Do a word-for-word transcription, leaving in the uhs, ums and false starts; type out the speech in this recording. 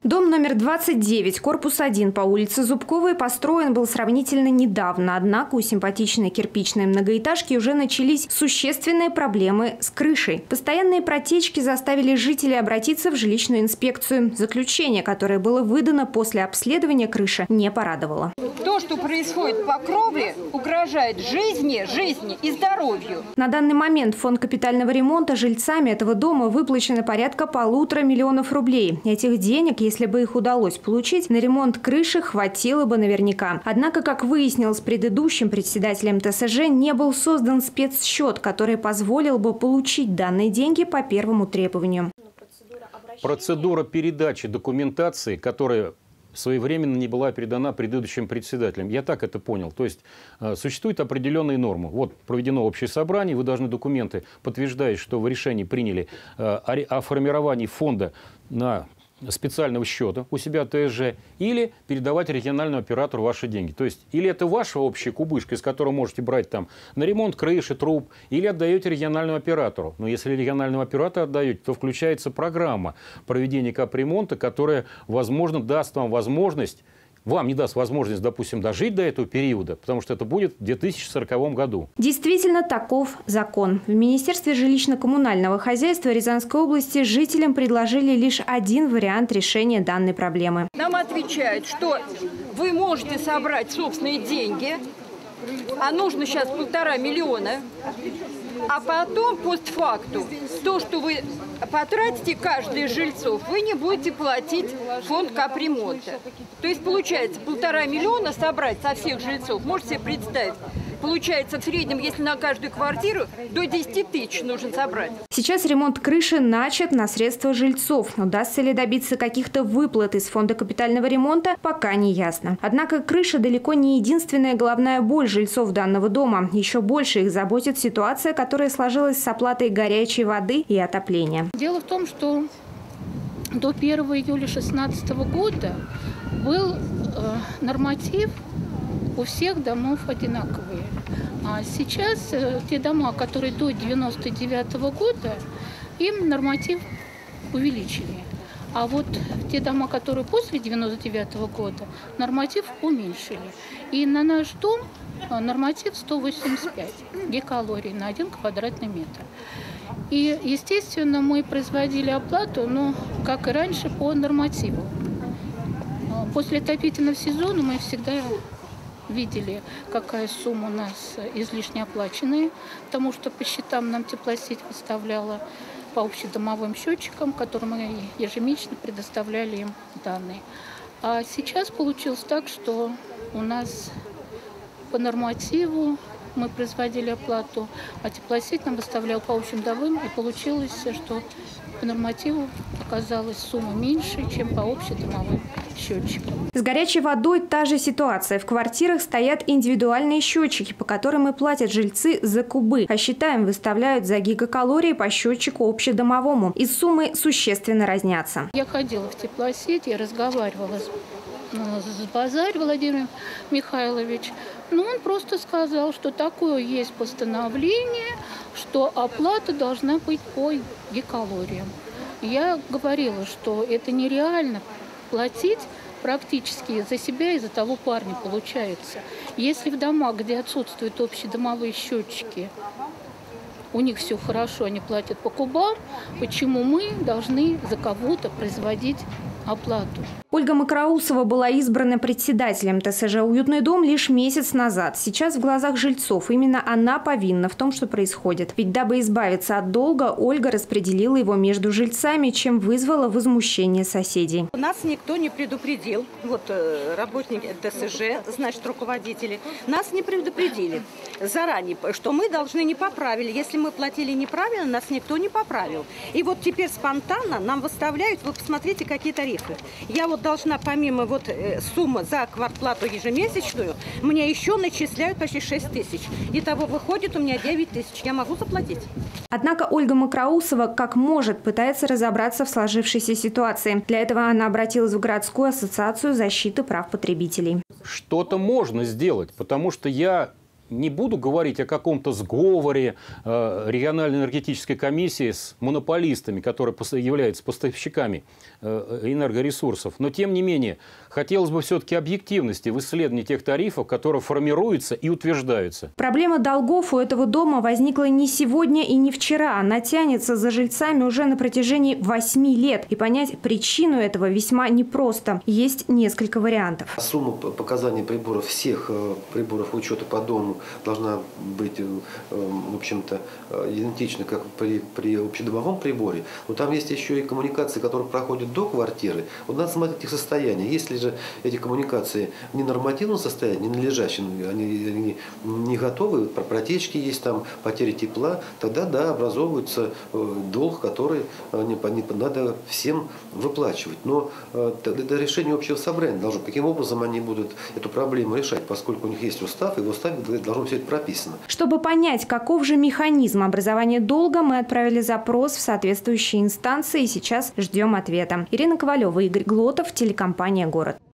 Дом номер двадцать девять, корпус один по улице Зубковой построен был сравнительно недавно. Однако у симпатичной кирпичной многоэтажки уже начались существенные проблемы с крышей. Постоянные протечки заставили жителей обратиться в жилищную инспекцию. Заключение, которое было выдано после обследования крыши, не порадовало. То, что происходит по кровле, угрожает жизни, жизни и здоровью. На данный момент в фонд капитального ремонта жильцами этого дома выплачено порядка полутора миллионов рублей. Этих денег, если бы их удалось получить, на ремонт крыши хватило бы наверняка. Однако, как выяснилось предыдущим председателем ТСЖ, не был создан спецсчет, который позволил бы получить данные деньги по первому требованию. Процедура передачи документации, которая своевременно не была передана предыдущим председателям. Я так это понял. То есть э, существуют определенные нормы. Вот проведено общее собрание, вы должны документы, подтверждая, что вы решение приняли э, о, о формировании фонда на специального счета у себя ТСЖ, или передавать региональному оператору ваши деньги. То есть или это ваша общая кубышка, из которой можете брать там на ремонт крыши, труб, или отдаете региональному оператору. Но если региональному оператору отдаете, то включается программа проведения капремонта, которая, возможно, даст вам возможность, вам не даст возможность, допустим, дожить до этого периода, потому что это будет в две тысячи сороковом году. Действительно, таков закон. В Министерстве жилищно-коммунального хозяйства Рязанской области жителям предложили лишь один вариант решения данной проблемы. Нам отвечают, что вы можете собрать собственные деньги, а нужно сейчас полтора миллиона, а потом, постфактум, то, что вы потратите, каждый из жильцов, вы не будете платить фонд капремонта. То есть, получается, полтора миллиона собрать со всех жильцов, можете себе представить, получается, в среднем, если на каждую квартиру, до десяти тысяч нужно собрать. Сейчас ремонт крыши начат на средства жильцов. Удастся ли добиться каких-то выплат из фонда капитального ремонта, пока не ясно. Однако крыша далеко не единственная головная боль жильцов данного дома. Еще больше их заботит ситуация, которая сложилась с оплатой горячей воды и отопления. Дело в том, что до первого июля две тысячи шестнадцатого года был э, норматив у всех домов одинаковые. А сейчас э, те дома, которые до девяносто девятого года, им норматив увеличили. А вот те дома, которые после девяносто девятого года, норматив уменьшили. И на наш дом норматив сто восемьдесят пять гигакалорий на один квадратный метр. И, естественно, мы производили оплату, но, как и раньше, по нормативу. После отопительного сезона мы всегда видели, какая сумма у нас излишне оплаченная, потому что по счетам нам теплосеть выставляла по общедомовым счетчикам, которым мы ежемесячно предоставляли им данные. А сейчас получилось так, что у нас по нормативу мы производили оплату, а теплосеть нам выставлял по общедомовым, и получилось, что по нормативу оказалась сумма меньше, чем по общедомовым счетчикам. С горячей водой та же ситуация. В квартирах стоят индивидуальные счетчики, по которым и платят жильцы за кубы. А счетаем выставляют за гигакалории по счетчику общедомовому. И суммы существенно разнятся. Я ходила в теплосеть, я разговаривала с, с Базарь Владимиром Михайлович. Но он просто сказал, что такое есть постановление, что оплата должна быть по гигакалориям. Я говорила, что это нереально платить практически за себя и за того парня получается. Если в домах, где отсутствуют общедомовые счетчики, у них все хорошо, они платят по кубам, почему мы должны за кого-то производить оплату? Ольга Макроусова была избрана председателем ТСЖ «Уютный дом» лишь месяц назад. Сейчас в глазах жильцов именно она повинна в том, что происходит. Ведь дабы избавиться от долга, Ольга распределила его между жильцами, чем вызвало возмущение соседей. Нас никто не предупредил. Вот работники ТСЖ, значит, руководители, нас не предупредили заранее, что мы должны не поправили. Если мы платили неправильно, нас никто не поправил. И вот теперь спонтанно нам выставляют, вы посмотрите, какие тарифы. Я вот должна, помимо вот э, суммы за квартплату ежемесячную, мне еще начисляют почти шесть тысяч. Итого выходит у меня девять тысяч. Я могу заплатить. Однако Ольга Макроусова как может пытается разобраться в сложившейся ситуации. Для этого она обратилась в городскую ассоциацию защиты прав потребителей. Что-то можно сделать, потому что я не буду говорить о каком-то сговоре э, региональной энергетической комиссии с монополистами, которые являются поставщиками э, энергоресурсов. Но, тем не менее, хотелось бы все-таки объективности в исследовании тех тарифов, которые формируются и утверждаются. Проблема долгов у этого дома возникла не сегодня и не вчера. Она тянется за жильцами уже на протяжении восьми лет. И понять причину этого весьма непросто. Есть несколько вариантов. Сумма показаний приборов, всех приборов учета по дому должна быть, в общем-то, идентична, как при, при общедомовом приборе. Но там есть еще и коммуникации, которые проходят до квартиры. Вот надо смотреть их состояние. Если же эти коммуникации в ненормативном состоянии, не належащем, они, они не готовы, протечки есть, там потери тепла, тогда да, образовывается долг, который не, не, надо всем выплачивать. Но это решение общего собрания должно. Каким образом они будут эту проблему решать, поскольку у них есть устав, и в уставе должно все это прописано. Чтобы понять, каков же механизм образования долга, мы отправили запрос в соответствующие инстанции и сейчас ждем ответа. Ирина Ковалева, Игорь Глотов, телекомпания «Город».